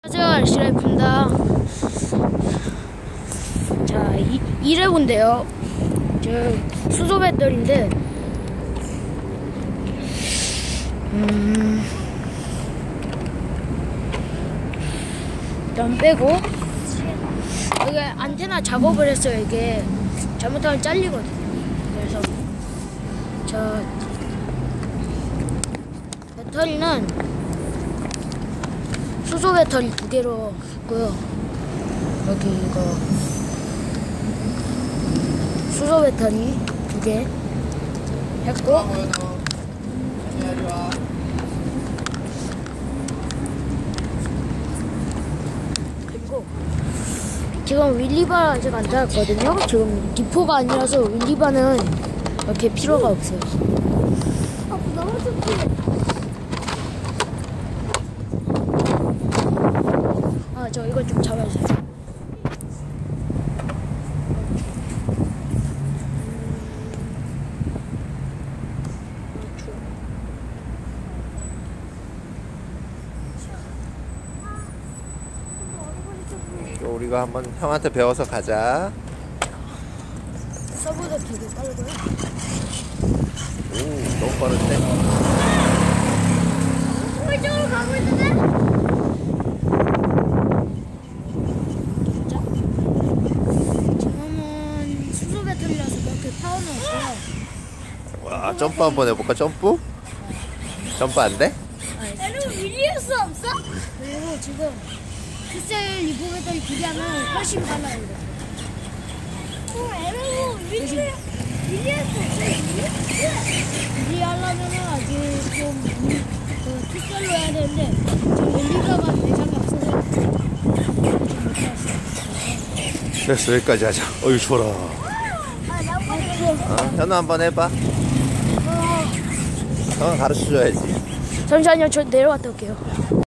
안녕하세요, 시라이프입니다. 자, 이레고인데요. 저 수소 배터리인데, 일단 빼고, 여기 안테나 작업을 했어요. 이게 잘못하면 잘리거든요. 그래서 저 배터리는 수소 배터리 2개로 했고요. 여기 이거 수소 배터리 2개 했고, 그리고 지금 윌리바 아직 안 달았거든요. 지금 디포가 아니라서 윌리바는 이렇게 필요가 없어요. 너무 좋지. 저 이거 좀 잡아주세요. 우리가 한번 형한테 배워서 가자. 서브도 되게 빠르고요. 오, 너무 빠른데? 이쪽으로 가고 있는데? 지금은 수소 배터리라서 그렇게 파워는 없어요. 와, 점프 한번 해볼까? 점프? 점프 안 돼? 여러분 밀릴 수 없어? 그리고 지금 픽셀 리보 배터리 비교하면 훨씬 빨라요. 여러분 밀릴 수 없어. 하려면은 아직 좀 픽셀로 해야 되는데 지금 윌리바가 대상이 없어서 됐어, 여기까지 하자. 어이, 좋아라. 현우 한번 해봐. 형은 가르쳐줘야지. 잠시만요. 저 내려갔다 올게요.